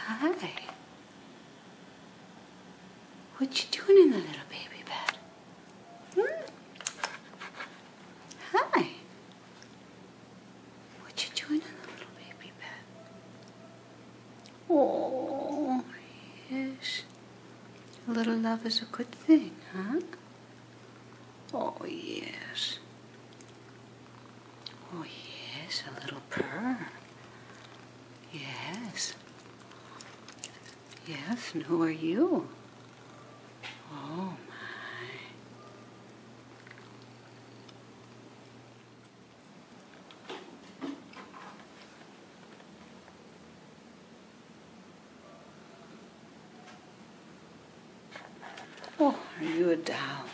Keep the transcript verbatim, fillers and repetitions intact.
Hi. What you doing in the little baby bed? Hmm? Hi. What you doing in the little baby bed? Oh, yes. A little love is a good thing, huh? Oh, yes. Oh, yes, a little purr. Yes. Yes, and who are you? Oh, my. Oh, are you a doll?